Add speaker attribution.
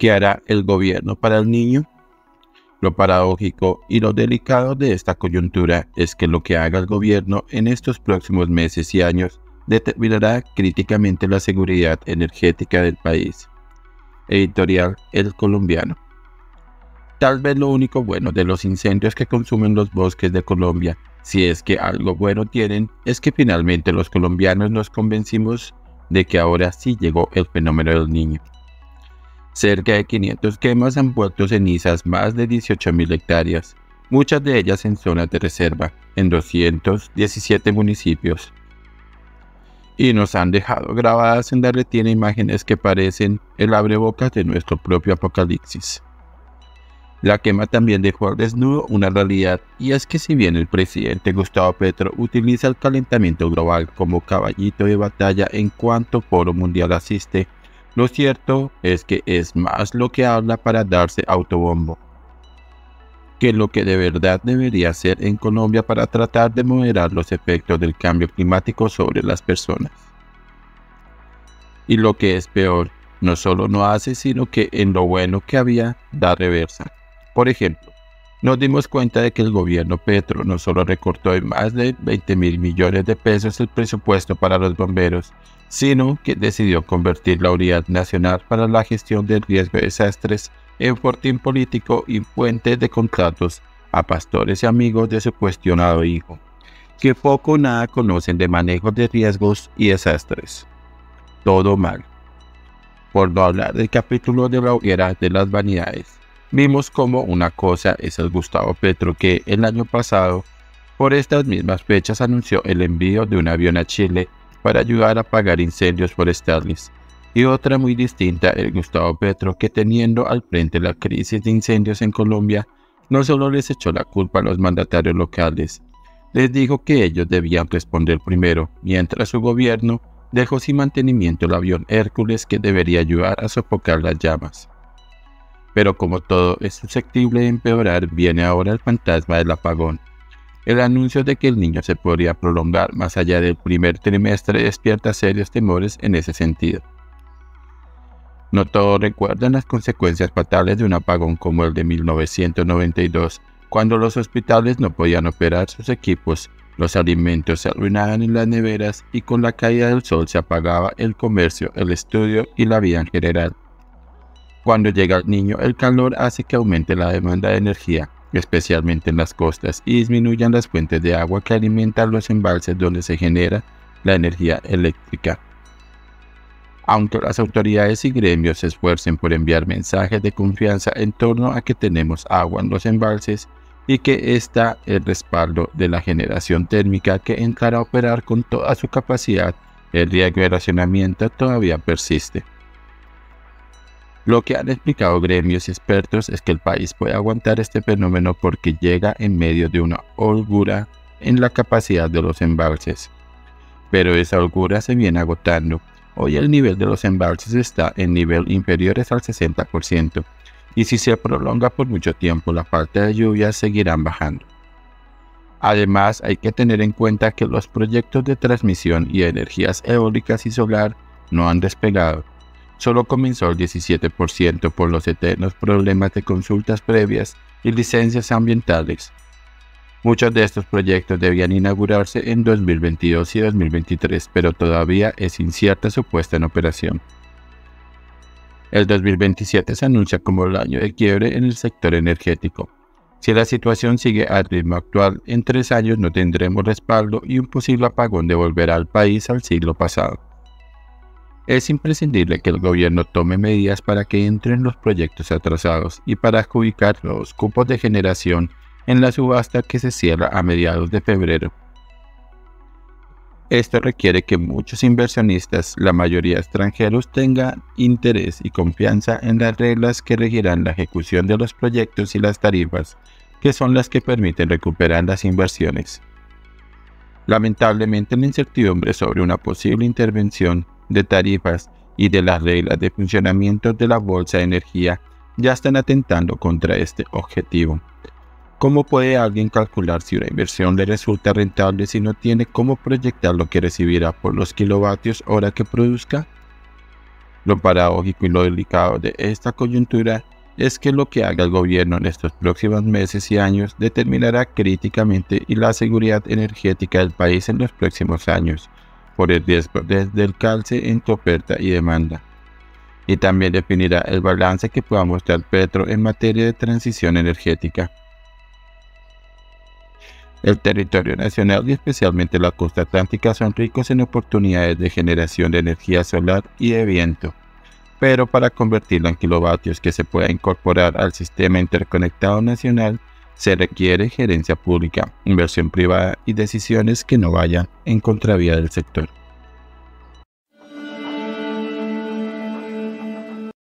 Speaker 1: ¿Qué hará el gobierno para el niño? Lo paradójico y lo delicado de esta coyuntura es que lo que haga el gobierno en estos próximos meses y años determinará críticamente la seguridad energética del país. Editorial El Colombiano. Tal vez lo único bueno de los incendios que consumen los bosques de Colombia, si es que algo bueno tienen, es que finalmente los colombianos nos convencimos de que ahora sí llegó el fenómeno del niño. Cerca de 500 quemas han vuelto cenizas más de 18.000 hectáreas, muchas de ellas en zonas de reserva, en 217 municipios. Y nos han dejado grabadas en la retina imágenes que parecen el abrebocas de nuestro propio apocalipsis. La quema también dejó al desnudo una realidad, y es que si bien el presidente Gustavo Petro utiliza el calentamiento global como caballito de batalla en cuanto foro mundial asiste, lo cierto es que es más lo que habla para darse autobombo que lo que de verdad debería hacer en Colombia para tratar de moderar los efectos del cambio climático sobre las personas. Y lo que es peor, no solo no hace, sino que en lo bueno que había, da reversa. Por ejemplo, nos dimos cuenta de que el gobierno Petro no solo recortó en más de 20.000 millones de pesos el presupuesto para los bomberos, sino que decidió convertir la Unidad Nacional para la Gestión del Riesgo de Desastres en fortín político y fuente de contratos a pastores y amigos de su cuestionado hijo, que poco o nada conocen de manejo de riesgos y desastres. Todo mal. Por no hablar del capítulo de la hoguera de las vanidades. Vimos como una cosa es el Gustavo Petro que el año pasado, por estas mismas fechas, anunció el envío de un avión a Chile para ayudar a apagar incendios forestales, y otra muy distinta el Gustavo Petro que, teniendo al frente la crisis de incendios en Colombia, no solo les echó la culpa a los mandatarios locales, les dijo que ellos debían responder primero, mientras su gobierno dejó sin mantenimiento el avión Hércules que debería ayudar a sofocar las llamas. Pero como todo es susceptible de empeorar, viene ahora el fantasma del apagón. El anuncio de que el niño se podría prolongar más allá del primer trimestre despierta serios temores en ese sentido. No todos recuerdan las consecuencias fatales de un apagón como el de 1992, cuando los hospitales no podían operar sus equipos, los alimentos se arruinaban en las neveras y con la caída del sol se apagaba el comercio, el estudio y la vida en general. Cuando llega el niño, el calor hace que aumente la demanda de energía, especialmente en las costas, y disminuyan las fuentes de agua que alimentan los embalses donde se genera la energía eléctrica. Aunque las autoridades y gremios se esfuercen por enviar mensajes de confianza en torno a que tenemos agua en los embalses y que está el respaldo de la generación térmica que entrará a operar con toda su capacidad, el riesgo de racionamiento todavía persiste. Lo que han explicado gremios y expertos es que el país puede aguantar este fenómeno porque llega en medio de una holgura en la capacidad de los embalses. Pero esa holgura se viene agotando. Hoy el nivel de los embalses está en nivel inferiores al 60%, y si se prolonga por mucho tiempo la falta de lluvias seguirán bajando. Además, hay que tener en cuenta que los proyectos de transmisión y de energías eólicas y solar no han despegado. Solo comenzó el 17% por los eternos problemas de consultas previas y licencias ambientales. Muchos de estos proyectos debían inaugurarse en 2022 y 2023, pero todavía es incierta su puesta en operación. El 2027 se anuncia como el año de quiebre en el sector energético. Si la situación sigue al ritmo actual, en 3 años no tendremos respaldo y un posible apagón devolverá al país al siglo pasado. Es imprescindible que el gobierno tome medidas para que entren los proyectos atrasados y para adjudicar los cupos de generación en la subasta que se cierra a mediados de febrero. Esto requiere que muchos inversionistas, la mayoría extranjeros, tengan interés y confianza en las reglas que regirán la ejecución de los proyectos y las tarifas, que son las que permiten recuperar las inversiones. Lamentablemente, la incertidumbre sobre una posible intervención de tarifas y de las reglas de funcionamiento de la bolsa de energía ya están atentando contra este objetivo. ¿Cómo puede alguien calcular si una inversión le resulta rentable si no tiene cómo proyectar lo que recibirá por los kilovatios hora que produzca? Lo paradójico y lo delicado de esta coyuntura es que lo que haga el gobierno en estos próximos meses y años determinará críticamente la seguridad energética del país en los próximos años, por el riesgo del calce entre oferta y demanda. Y también definirá el balance que pueda mostrar Petro en materia de transición energética. El territorio nacional y especialmente la costa atlántica son ricos en oportunidades de generación de energía solar y de viento, pero para convertirlo en kilovatios que se pueda incorporar al sistema interconectado nacional, se requiere gerencia pública, inversión privada y decisiones que no vayan en contravía del sector.